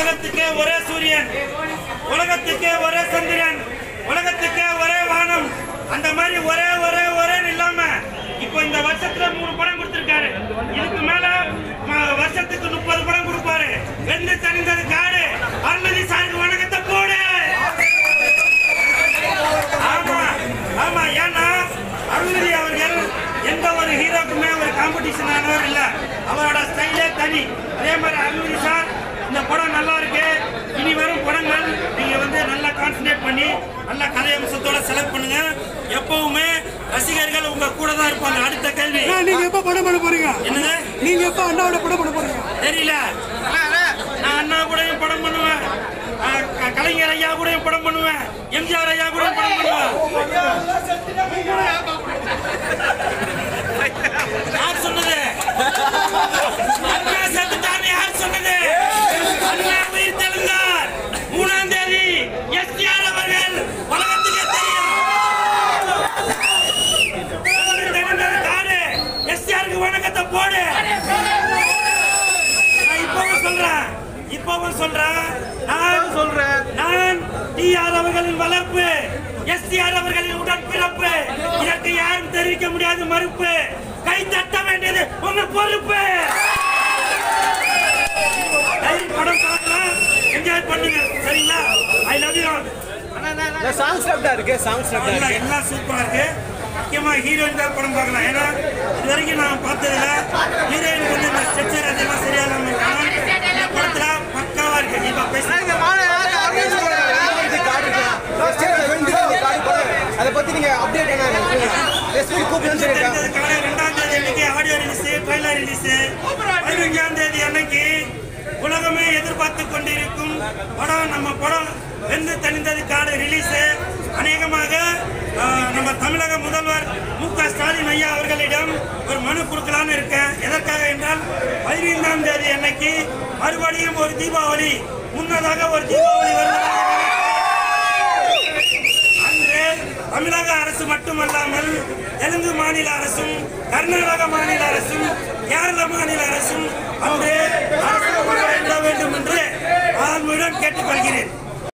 உலகத்துக்கே ஒரே சூரியன், உலகத்துக்கே ஒரே சந்திரன், உலகத்துக்கே ஒரே வானம், அந்த மாதிரி ஒரே ஒரே ஒரே இல்லாம இப்போ இந்த வருஷத்துல 3 படம் கொடுத்திருக்காரு. இதுக்கு மேல வருஷத்துக்கு 30 படம் கொடுப்பாரு. வெந்து தணிந்தது காடு. அருள்நிதி சாருக்கு வணக்கத்தை போடு. ஆமா ஆமா, ஏன்னா அருள்நிதி அவர்கள் எந்த ஒரு ஹீரோக்குமே ஒரு காம்படிஷன் ஆனவர் இல்ல. அவரோட ஸ்டைலே தனி. அதே மாதிரி அருள்நிதி சார் இந்த படம் நல்லா இருக்கு. இனி வரும் படங்கள் நீங்க வந்து நல்லா கான்சன்ட்ரேட் பண்ணி நல்ல கதை அம்சத்தோட செலக்ட் பண்ணுங்க. எப்பவுமே ரசிகர்கள் உங்க கூட தான் இருப்பாங்க. அடுத்த கேள்வி, நீங்க எப்ப படம் பண்ண போறீங்க? என்னது? நீங்க எப்ப அண்ணாவோட படம் பண்ண போறீங்க? தெரியல. நான் அண்ணா கூடயும் படம் பண்ணுவேன், கலைஞர் ஐயா கூடயும் படம் பண்ணுவேன், எம்ஜிஆர் ஐயா கூட படம் பண்ணுவேன். யார் சொன்னது? அண்ணா செத்துட்டான்னு யார் சொன்னது? அண்ணா உயிர் தெழுந்தார். 3ஆம் தேதி எஸ்டிஆர் அவர்கள் உலகத்துக்கே தெரியும். எஸ்டிஆருக்கு வணக்கத்தை போடு. இப்பவும் சொல்றேன், நான் டிஆர் அவர்களின் வளர்ப்பு, எஸ்டிஆர் அவர்களின் உடன்பிறப்பு. இதற்கு யாரும் தெரிவிக்க முடியாத மறுப்பு. கை தட்ட வேண்டியது உங்க பொறுப்பு. படம் பார்க்கலாம், என்ஜாய் பண்ணுங்க. சரிங்களா? I love you. சாங்ஸ் இருக்கு, எல்லாம் சூப்பரா இருக்கு. முக்கியமா ஹீரோயின் தான் படம் பார்க்கலாம். ஏன்னா இது வரைக்கும் நான் பார்த்ததுல ஹீரோயின் வந்து இந்த ஸ்ட்ரக்சர் அதெல்லாம் சரியா இல்லாம இருக்காங்க. இந்த படத்துல பக்காவா இருக்கு. இப்ப பேசுறேன், அதை பத்தி நீங்க அப்டேட் என்ன? 2ஆம் தேதி அன்னைக்கு ஆடியோ ரிலீஸ், ட்ரைலர் ரிலீஸ். 15ஆம் தேதி அன்னைக்கு உலகமே எதிர்பார்த்து கொண்டிருக்கும் படம், நம்ம படம் வெந்து தணிந்தது காடு ரிலீஸ். அநேகமாக நம்ம தமிழக முதல்வர் மு.க. ஸ்டாலின் ஐயா அவர்களிடம் ஒரு மனு கொடுக்கலான்னு இருக்கேன். எதற்காக என்றால் 15ஆம் தேதி அன்னைக்கு மறுபடியும் ஒரு தீபாவளி, முன்னதாக ஒரு தீபாவளி வருவதாக அன்று தமிழக அரசு மட்டுமல்லாமல் தெலுங்கு மாநில அரசும், கர்நாடக மாநில அரசும், கேரள மாநில அரசும் அன்று அரசு வேண்டும் என்று ஆழ்மையுடன் கேட்டுக்கொள்கிறேன்.